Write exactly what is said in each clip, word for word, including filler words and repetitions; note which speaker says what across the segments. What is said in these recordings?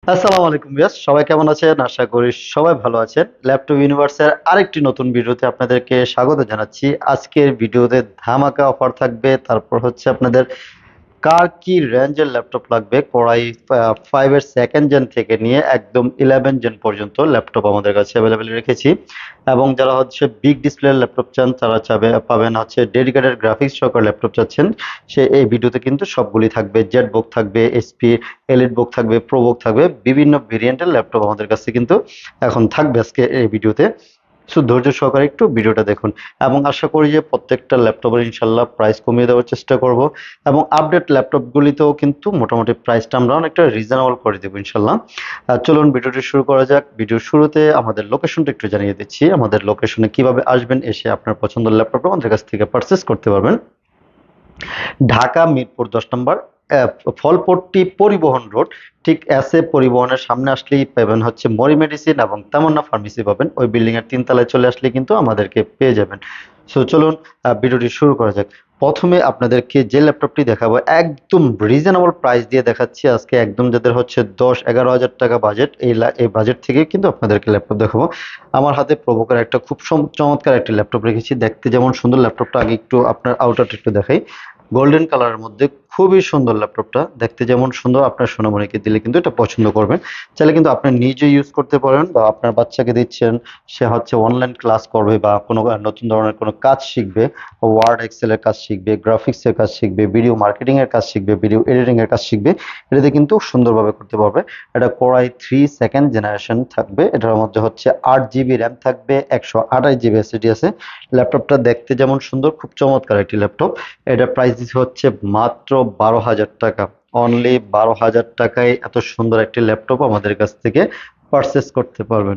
Speaker 1: আসসালামু আলাইকুম ভিউয়ার্স, সবাই কেমন আছেন? আশা করি সবাই ভালো আছেন। ল্যাপটপ ইউনিভার্সের আরেকটি নতুন ভিডিওতে আপনাদেরকে স্বাগত জানাচ্ছি। আজকের ভিডিওতে ধামাকা অফার থাকবে। তারপর হচ্ছে আপনাদের কার কি রেঞ্জের ল্যাপটপ লাগবে, কোরাই ফাইভ এর সেকেন্ড জেন থেকে নিয়ে একদম ইলেভেন জেন পর্যন্ত ল্যাপটপ আমাদের কাছে অ্যাভেলেবেল রেখেছি। এবং যারা হচ্ছে বিগ ডিসপ্লে ল্যাপটপ চান তারা চাবে পাবেন হচ্ছে ডেডিকেটেড গ্রাফিক্স সহকারে ল্যাপটপ চাচ্ছেন, সে এই ভিডিওতে কিন্তু সবগুলি থাকবে। জেড বুক থাকবে, এসপি এলিট বুক থাকবে, প্রো বুক থাকবে, বিভিন্ন ভেরিয়েন্টের ল্যাপটপ আমাদের কাছে কিন্তু এখন থাকবে আজকে এই ভিডিওতে। সো ধৈর্য সহকারে একটু ভিডিওটা দেখুন এবং আশা করি যে প্রত্যেকটা ল্যাপটপের ইনশাল্লাহ প্রাইস কমিয়ে দেওয়ার চেষ্টা করব এবং আপডেট ল্যাপটপগুলিতেও কিন্তু মোটামুটি প্রাইসটা আমরা অনেকটা রিজনেবল করে দেবো ইনশাল্লাহ। আহ, চলুন ভিডিওটি শুরু করা যাক। ভিডিওর শুরুতে আমাদের লোকেশনটা একটু জানিয়ে দিচ্ছি। আমাদের লোকেশনে কিভাবে আসবেন, এসে আপনার পছন্দের ল্যাপটপটা আমাদের কাছ থেকে পারচেস করতে পারবেন। ঢাকা মিরপুর দশ নম্বর, আহ, ফলপট্টি পরিবহন রোড। ঠিক এসে পরিবহনের সামনে আসলেই পাবেন হচ্ছে মরি মেডিসিন এবং তামান্না ফার্মেসি পাবেন। ওই বিল্ডিং এর তিনতলায় চলে আসলে কিন্তু আমাদেরকে পেয়ে যাবেন। সো চলুন আহ, ভিডিওটি শুরু করা যাক। প্রথমে আপনাদেরকে যে ল্যাপটপটি দেখাবো একদম রিজনেবল প্রাইস দিয়ে দেখাচ্ছি আজকে, একদম যাদের হচ্ছে দশ এগারো হাজার টাকা বাজেট, এই লা- এই বাজেট থেকে কিন্তু আপনাদেরকে ল্যাপটপ দেখাবো। আমার হাতে প্রভোকার একটা খুব সম- চমৎকার একটি ল্যাপটপ রেখেছি। দেখতে যেমন সুন্দর, ল্যাপটপটা আগে একটু আপনার আউটারটা একটু দেখাই। গোল্ডেন কালারের মধ্যে খুবই সুন্দর ল্যাপটপটা, দেখতে যেমন সুন্দর আপনার সোনামণিকে দিলে কিন্তু এটা পছন্দ করবেন। চাইলে কিন্তু আপনি নিজে ইউজ করতে পারেন বা আপনার বাচ্চাকে দিচ্ছেন, সে হচ্ছে অনলাইন ক্লাস করবে বা কোনো নতুন ধরনের কোনো কাজ শিখবে, ওয়ার্ড এক্সেলের কাজ শিখবে, গ্রাফিক্সের কাজ শিখবে, ভিডিও মার্কেটিং এর কাজ শিখবে, ভিডিও এডিটিং এর কাজ শিখবে, এটাতে কিন্তু সুন্দরভাবে করতে পারবে। এটা কোরাই থ্রি সেকেন্ড জেনারেশন থাকবে। এটার মধ্যে হচ্ছে আট জিবি র্যাম থাকবে, একশো আঠাশ জিবি এসএসডি আছে। ল্যাপটপটা দেখতে যেমন সুন্দর, খুব চমৎকার একটি ল্যাপটপ। এটা প্রাইস হচ্ছে মাত্র বারো হাজার টাকা। অনলি বারো হাজার টাকায় এত সুন্দর একটি ল্যাপটপ আমাদের কাছ থেকে পারচেস করতে পারবেন।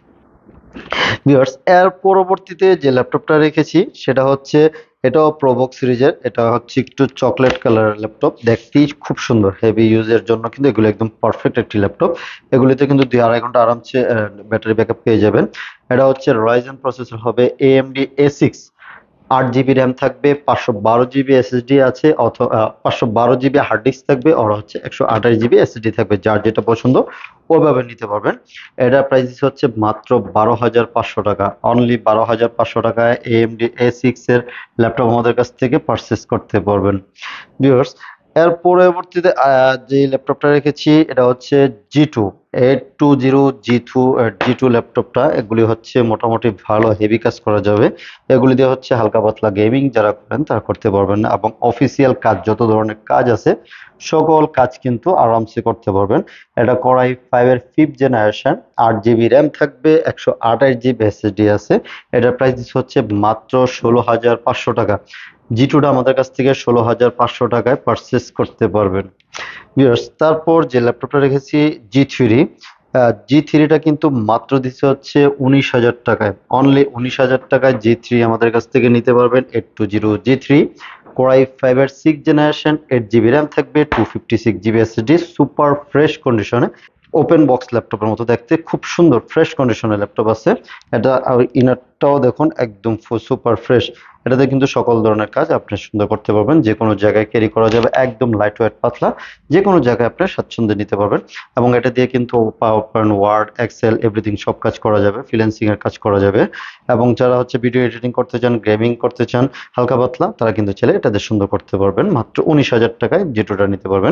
Speaker 1: ভিউয়ার্স, এর পরবর্তীতে যে ল্যাপটপটা রেখেছি সেটা হচ্ছে, এটাও প্রোবুক সিরিজের। এটা হচ্ছে একটু চকলেট কালারের ল্যাপটপ, দেখতেই খুব সুন্দর। হেভি ইউজের জন্য কিন্তু এগুলো একদম পারফেক্ট একটি ল্যাপটপ। এগুলিতে কিন্তু দুই আড়াই ঘন্টা আরামসে ব্যাটারি ব্যাকআপ পেয়ে যাবেন। এটা হচ্ছে রাইজেন প্রসেসর হবে, এএমডি এ সিক্স। আট জিবি র্যাম থাকবে, পাঁচশো বারো জিবি এসএসডি আছে, অথবা পাঁচশো বারো জিবি হার্ড ডিস্ক থাকবে, আর হচ্ছে একশো আঠাশ জিবি এসএসডি থাকবে। যার যেটা পছন্দ ওইভাবে নিতে পারবেন। এটার প্রাইস হচ্ছে মাত্র বারো হাজার পাঁচশো টাকা। অনলি বারো হাজার পাঁচশো টাকায় এএমডি এ সিক্স এর ল্যাপটপ আমাদের কাছ থেকে পারচেস করতে পারবেন। ভিউয়ার্স, এর পরবর্তীতে আহ, যে ল্যাপটপটা রেখেছি এটা হচ্ছে G two eight two zero G two G two ল্যাপটপটা। এগুলি হচ্ছে মোটামুটি ভালো হেভি কাজ করা যাবে। এগুলি দিয়ে হচ্ছে হালকা পাতলা গেমিং যারা করেন তারা করতে পারবেন না, এবং অফিসিয়াল কাজ যত ধরনের কাজ আছে সকল কাজ কিন্তু আরামসে করতে পারবেন। এটা কোরাই ফাইভ এর ফিফথ জেনারেশন, আট জিবি র্যাম থাকবে, একশো আঠাশ জিবি এসএসডি আছে। এটার প্রাইস হচ্ছে মাত্র ষোলো হাজার পাঁচশো টাকা। জি টুটা আমাদের কাছ থেকে ষোলো হাজার পাঁচশো টাকায় পারচেস করতে পারবেন। ভিউয়ার্স, তারপর যে ল্যাপটপটা রেখেছি জি থ্রি। জি থ্রিটা কিন্তু মাত্র দিচ্ছে হচ্ছে উনিশ হাজার টাকায়। অনলি উনিশ হাজার টাকায় জি থ্রি আমাদের কাছ থেকে নিতে পারবেন। Eight two zero G three, core i five এর six generation, eight GB RAM থাকবে, two fifty six GB SSD, super fresh কন্ডিশনে। ওপেন বক্স ল্যাপটপের মতো দেখতে, খুব সুন্দর ফ্রেশ কন্ডিশনের ল্যাপটপ আছে এটা। ইনারটাও দেখুন একদম সুপার ফ্রেশ। এটাতে কিন্তু সকল ধরনের কাজ আপনি সুন্দর করতে পারবেন, যে কোনো জায়গায় ক্যারি করা যাবে, একদম লাইট ওয়েট পাতলা, যে কোনো জায়গায় আপনি স্বাচ্ছন্দ্যে নিতে পারবেন। এবং এটা দিয়ে কিন্তু PowerPoint, Word, Excel, everything সব কাজ করা যাবে, ফ্রিল্যান্সিং এর কাজ করা যাবে। এবং যারা হচ্ছে ভিডিও এডিটিং করতে চান, গেমিং করতে চান হালকা পাতলা, তারা কিন্তু চাইলে এটাতে সুন্দর করতে পারবেন। মাত্র উনিশ হাজার টাকায় যেটোটা নিতে পারবেন।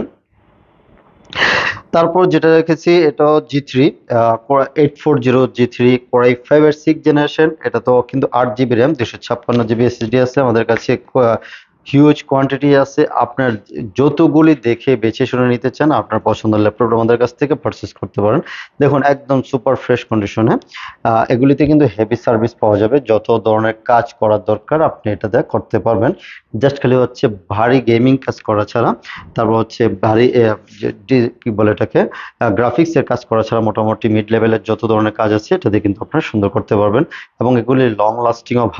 Speaker 1: তারপর যেটা রেখেছি এটাও G three, eight four zero G three, core i five এর সিক্স জেনারেশন। এটা তো কিন্তু আট জিবি র্যাম, দুশো ছাপ্পান্ন জিবি এসএসডি আছে। আমাদের কাছে হিউজ কোয়ান্টিটি আছে। আপনার যতগুলি দেখে বেছে শুনে নিতে চান, আপনার পছন্দের ল্যাপটপ আমাদের কাছ থেকে পারচেস করতে পারেন। দেখুন একদম সুপার ফ্রেশ কন্ডিশনে। এগুলিতে কিন্তু হেভি সার্ভিস পাওয়া যাবে, যত ধরনের কাজ করার দরকার আপনি এটাতে করতে পারবেন। জাস্ট খালি হচ্ছে ভারী গেমিং কাজ করা ছাড়া, তারপর হচ্ছে ভারী আহ, যে- যে- কি বলে এটাকে, গ্রাফিক্স এর কাজ করা ছাড়া মোটামুটি মিড লেভেলের যত ধরনের কাজ আছে এটাতে কিন্তু আপনারা সুন্দর করতে পারবেন। এবং এগুলি লং লাস্টিংও ভালো।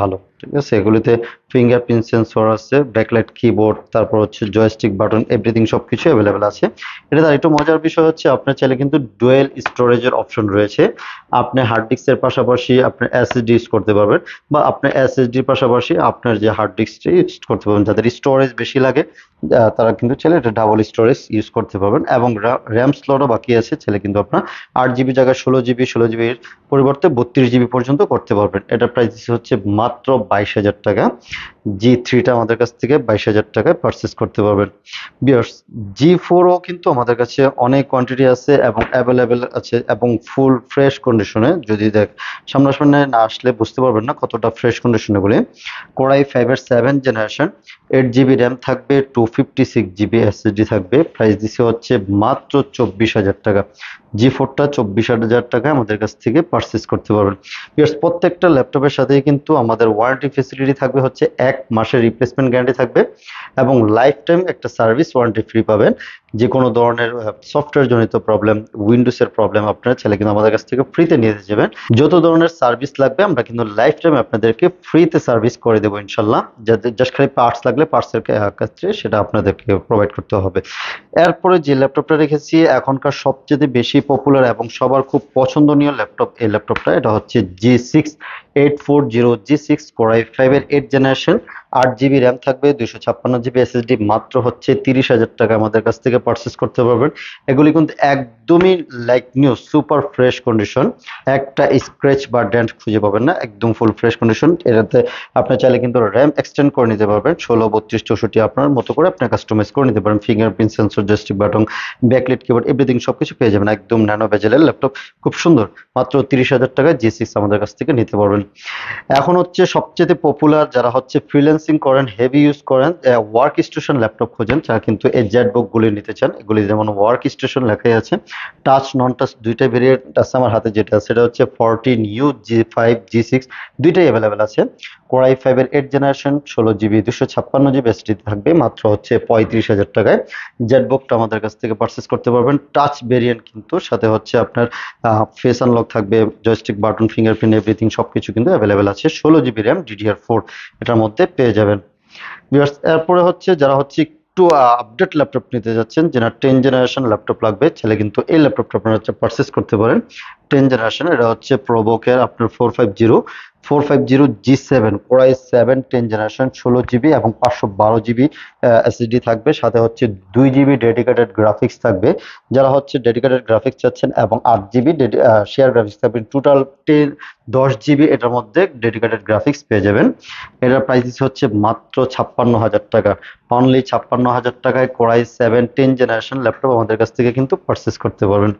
Speaker 1: ঠিক আছে, এগুলিতে ফিঙ্গারপ্রিন্ট সেন্সর আছে, ব্যাকলাইট কিবোর্ড, তারপর হচ্ছে জয়স্টিক বাটন, এভরিথিং সবকিছু অ্যাভেলেবেল আছে। এটা তার একটু মজার বিষয় হচ্ছে আপনার চাইলে কিন্তু ডুয়েল স্টোরেজের অপশন রয়েছে। আপনি হার্ড ডিস্কের পাশাপাশি আপনার এসএসডি ইউজ করতে পারবেন, বা আপনার এসএসডির পাশাপাশি আপনার যে হার্ড ডিস্কটি ইউজ করতে পারবেন। যাদের স্টোরেজ বেশি লাগে আহ, তারা কিন্তু চাইলে এটা ডাবল স্টোরেজ ইউজ করতে পারবেন। এবং র্যাম স্লটও বাকি আছে, চাইলে কিন্তু আপনার আট জিবি জায়গায় ষোলো জিবি, ষোলো জিবির পরিবর্তে বত্রিশ জিবি পর্যন্ত করতে পারবেন। এটার প্রাইস হচ্ছে মাত্র বাইশ হাজার টাকা। জি থ্রিটা আমাদের কাছ থেকে বাইশ হাজার টাকায় পারচেস করতে পারবেন। বিয়ার্স, জি ফোরও কিন্তু আমাদের কাছে অনেক কোয়ান্টিটি আছে এবং অ্যাভেলেবেল আছে, এবং ফুল ফ্রেশ কন্ডিশনে। যদি দেখ সামনাসামনি না আসলে বুঝতে পারবেন না কতটা ফ্রেশ কন্ডিশনে বলে। কোরাই ফাইভের seven generation, eight GB RAM থাকবে, two fifty six GB SSD থাকবে। প্রাইস দিচ্ছে হচ্ছে মাত্র চব্বিশ হাজার টাকা। জি ফোরটা চব্বিশ হাজার টাকায় আমাদের কাছ থেকে পারচেস করতে পারবেন। Yes, প্রত্যেকটা ল্যাপটপের সাথেই কিন্তু আমাদের ওয়ারেন্টি ফেসিলিটি থাকবে হচ্ছে এক মাসের রিপ্লেসমেন্ট গ্যারান্টি থাকবে, এবং লাইফ টাইম একটা সার্ভিস ওয়ারেন্টি ফ্রি পাবেন। যে কোনো ধরনের সফটওয়্যার জনিত প্রবলেম, উইন্ডোজের প্রবলেম আপনারা চাইলে কিন্তু আমাদের কাছ থেকে ফ্রিতে নিয়ে যাবেন। যত ধরনের সার্ভিস লাগবে আমরা কিন্তু লাইফ টাইম আপনাদেরকে ফ্রিতে সার্ভিস করে দেবো ইনশাল্লাহ। যাদের জাস্ট খালি পার্টস লাগলে পার্টসের ক্ষেত্রে সেটা আপনাদেরকে প্রোভাইড করতে হবে। এরপরে যে ল্যাপটপটা রেখেছি এখনকার সবচেয়ে বেশি পপুলার এবং সবার খুব পছন্দনীয় ল্যাপটপ, এই ল্যাপটপটা এটা হচ্ছে G six eight four zero G six core i ফাইভের এইট জেনারেশন, আট জিবি র্যাম থাকবে, দুইশো ছাপ্পান্ন জিবি এসএসডি। মাত্র হচ্ছে তিরিশ হাজার টাকা আমাদের কাছ থেকে পারচেস করতে পারবেন। এগুলি কিন্তু একদমই like new, super fresh condition, একটা স্ক্র্যাচ বা ডেন্ট খুঁজে পাবেন না, একদম ফুল ফ্রেশ কন্ডিশন। এটাতে আপনি চাইলে কিন্তু র্যাম এক্সটেন্ড করে নিতে পারবেন, ষোলো বত্রিশ চৌষট্টি আপনার মতো করে আপনি কাস্টমাইজ করে নিতে পারেন। Fingerprint sensor, joystick button, backlight keyboard, everything সবকিছু পেয়ে যাবেন। একদম ন্যানো বেজেলের ল্যাপটপ, খুব সুন্দর। মাত্র তিরিশ হাজার টাকায় জি সিক্স আমাদের কাছ থেকে নিতে পারবেন। এখন হচ্ছে সবচেয়ে পপুলার, যারা হচ্ছে ফ্রিল্যান্সিং করেন, হেভি ইউজ করেন, ওয়ার্ক স্টেশন ল্যাপটপ খোঁজেন, যারা কিন্তু এই জেড বুক গুলি নিতে চান। এগুলি যেমন ওয়ার্ক স্টেশন লেখাই আছে, টাচ নন টাচ দুইটাই ভেরিয়েন্ট আছে আমার হাতে। যেটা সেটা হচ্ছে fourteen U, G five, G six দুইটাই অ্যাভেলেবেল আছে। কোরাই ফাইভের এইট জেনারেশন, ষোলো জিবি দুশো ছাপ্পান্ন জিবি এসডি থাকবে, মাত্র হচ্ছে পঁয়ত্রিশ হাজার টাকায়। জেড বুকটা আমাদের কাছ থেকে পারচেস করতে পারবেন। টাচ ভেরিয়েন্ট কিন্তু, সাথে হচ্ছে আপনার ফেস আনলক থাকবে, জয়স্টিক বাটন, ফিঙ্গারপ্রিন্ট, এভরিথিং সবকিছু কিন্তু অ্যাভেলেবেল আছে। ষোলো জিবি র্যাম, ডিডিআর ফোর এটার মধ্যে পেয়ে যাবেন। Viewers, এরপরে হচ্ছে যারা হচ্ছে একটু আপডেট ল্যাপটপ নিতে যাচ্ছেন, যেটা টেন জেনারেশন ল্যাপটপ লাগবে, চাইলে কিন্তু এই ল্যাপটপটা আপনারা হচ্ছে পারচেস করতে পারেন। টেন জেনারেশন, এটা হচ্ছে প্রোবোকের আপনার four five zero four five zero G seven core i seven ten generation, ষোলো জিবি এবং পাঁচশো বারো জিবি এসএসডি থাকবে, সাথে হচ্ছে দুই জিবি ডেডিকেটেড গ্রাফিক্স থাকবে। যারা হচ্ছে ডেডিকেটেড গ্রাফিক্স চাচ্ছেন, এবং আট জিবি শেয়ার গ্রাফিক্স থাকবে, টোটাল টেন দশ জিবি এটার মধ্যে ডেডিকেটেড গ্রাফিক্স পেয়ে যাবেন। এটার প্রাইস হচ্ছে মাত্র ছাপ্পান্ন হাজার টাকা। অনলি ছাপ্পান্ন হাজার টাকায় core i seven ten generation laptop আমাদের কাছ থেকে কিন্তু পারচেস করতে পারবেন।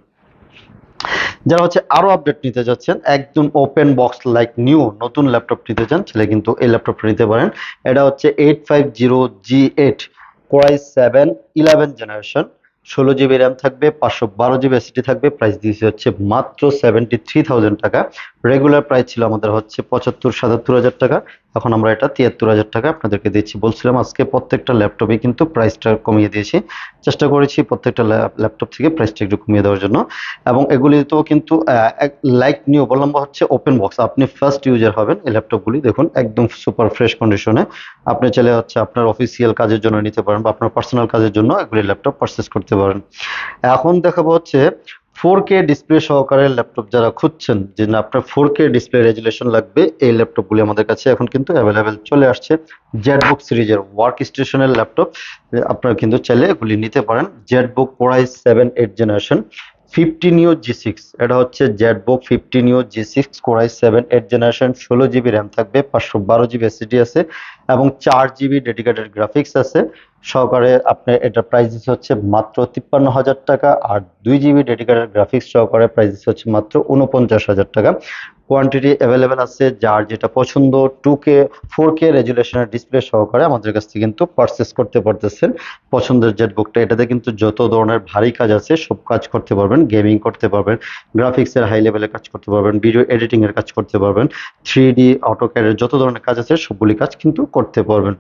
Speaker 1: যারা হচ্ছে আরো আপডেট নিতে যাচ্ছেন, একদম ওপেন বক্স লাইক নিউ নতুন ল্যাপটপ নিতে চান, তাহলে কিন্তু এই ল্যাপটপটা নিতে পারেন। এটা হচ্ছে eight five zero G eight core i seven eleven generation, ষোলো জিবি র্যাম থাকবে, পাঁচশো বারো জিবি এসডি থাকবে। প্রাইস দিয়েছে হচ্ছে মাত্র সেভেন্টি থ্রি থাউজেন্ড টাকা। রেগুলার প্রাইস ছিল আমাদের হচ্ছে পঁচাত্তর সাতাত্তর হাজার টাকা, এখন আমরা এটা তিয়াত্তর হাজার টাকা আপনাদেরকে দিচ্ছি। বলছিলাম আজকে প্রত্যেকটা ল্যাপটপে কিন্তু প্রাইসটা কমিয়ে দিয়েছি, চেষ্টা করেছি প্রত্যেকটা ল্যাপটপ থেকে প্রাইসটা একটু কমিয়ে দেওয়ার জন্য। এবং এগুলি তো কিন্তু লাইক নিউ বললাম, হচ্ছে ওপেন বক্স, আপনি ফার্স্ট ইউজার হবেন এই ল্যাপটপগুলি। দেখুন একদম সুপার ফ্রেশ কন্ডিশনে, আপনি চাইলে হচ্ছে আপনার অফিসিয়াল কাজের জন্য নিতে পারেন, বা আপনার পার্সোনাল কাজের জন্য এগুলি ল্যাপটপ পারচেস করতে পারেন। এখন দেখাবো হচ্ছে ফোর কে ডিসপ্লে সহকারে ল্যাপটপ যারা খুঁজছেন, যে না আপনার ফোর কে ডিসপ্লে রেজুলেশন লাগবে, এই ল্যাপটপগুলি আমাদের কাছে এখন কিন্তু অ্যাভেলেবেল চলে আসছে। জেটবুক সিরিজের ওয়ার্ক স্টেশনের ল্যাপটপ আপনারা কিন্তু চাইলে এগুলি নিতে পারেন। ZBook core i seven eight generation, fifteen U G six, এটা হচ্ছে ZBook fifteen U G six core i seven eight generation, ষোলো জিবি র্যাম থাকবে, পাঁচশো বারো জিবি এসএসডি আছে, এবং চার জিবি ডেডিকেটেড গ্রাফিক্স আছে সহকারে। আপনার এটা প্রাইস হচ্ছে মাত্র তিপ্পান্ন হাজার টাকা, আর দুই জিবি ডেডিকেটেড গ্রাফিক্স সহকারে প্রাইস হচ্ছে মাত্র উনপঞ্চাশ হাজার টাকা। কোয়ান্টিটি অ্যাভেলেবেল আছে, যার যেটা পছন্দ টু কে ফোর কে রেজুলেশনের ডিসপ্লে সহকারে আমাদের কাছ থেকে কিন্তু পারচেস করতে পারতেছেন পছন্দের জেটবুকটা। এটাতে কিন্তু যত ধরনের ভারী কাজ আছে সব কাজ করতে পারবেন, গেমিং করতে পারবেন, গ্রাফিক্সের হাই লেভেলের কাজ করতে পারবেন, ভিডিও এডিটিং এর কাজ করতে পারবেন, থ্রি ডি অটোক্যাডের যত ধরনের কাজ আছে সবগুলি কাজ কিন্তু করতে পারবেন।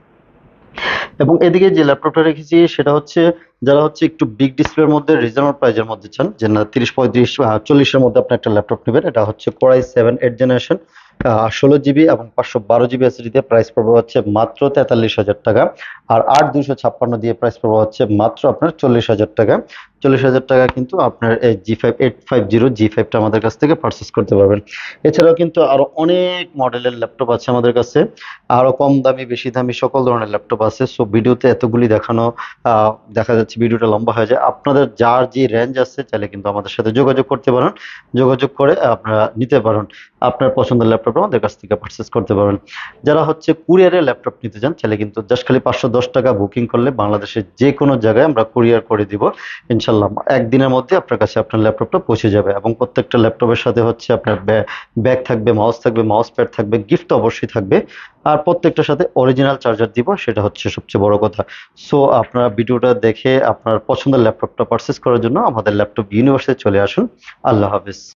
Speaker 1: এবং এদিকে যে ল্যাপটপটা রেখেছি সেটা হচ্ছে যারা হচ্ছে একটু বিগ ডিসপ্লের মধ্যে রিজনেবল প্রাইজের মধ্যে চান, যে না তিরিশ পঁয়ত্রিশ চল্লিশের মধ্যে আপনি একটা ল্যাপটপ নেবেন, এটা হচ্ছে কোরাই সেভেন এইট জেনারেশন, ষোলো জিবি এবং পাঁচশো বারো জিবি এসএসডি দিয়ে প্রাইস পড়বে হচ্ছে মাত্র তেতাল্লিশ হাজার টাকা। আর আট দুইশো ছাপ্পান্ন দিয়ে প্রাইস পড়বে হচ্ছে মাত্র আপনার চল্লিশ হাজার টাকা। চল্লিশ হাজার টাকা কিন্তু আপনার এই G five eight five zero G ফাইভটা আমাদের কাছ থেকে পারচেস করতে পারবেন। এছাড়াও কিন্তু আরো অনেক মডেলের ল্যাপটপ আছে আমাদের কাছে, আরো কম দামি বেশি দামি সকল ধরনের ল্যাপটপ আছে। সো ভিডিওতে এতগুলি দেখানো আহ, দেখা যাচ্ছে ভিডিওটা লম্বা হয়ে যায়। আপনাদের যার যে রেঞ্জ আছে চাইলে কিন্তু আমাদের সাথে যোগাযোগ করতে পারেন, যোগাযোগ করে আপনারা নিতে পারেন, আপনার পছন্দের ল্যাপটপ আমাদের কাছ থেকে পারচেস করতে পারবেন। যারা হচ্ছে কুরিয়ারে ল্যাপটপ নিতে চান চাইলে কিন্তু জাস্ট খালি পাঁচশো দশ টাকা বুকিং করলে বাংলাদেশের যে কোনো জায়গায় আমরা কুরিয়ার করে দিব ইনশাল্লাহ। একদিনের মধ্যে আপনার কাছে আপনার ল্যাপটপটা পৌঁছে যাবে এবং প্রত্যেকটা ল্যাপটপের সাথে হচ্ছে আপনার ব্যাগ থাকবে, মাউস থাকবে, মাউস প্যাড থাকবে, গিফট তো অবশ্যই থাকবে। আর প্রত্যেকটার সাথে অরিজিনাল চার্জার দিব, সেটা হচ্ছে সবচেয়ে বড় কথা। সো আপনারা ভিডিওটা দেখে আপনার পছন্দের ল্যাপটপটা পারচেস করার জন্য আমাদের ল্যাপটপ ইউনিভার্সে চলে আসুন। আল্লাহ হাফিজ।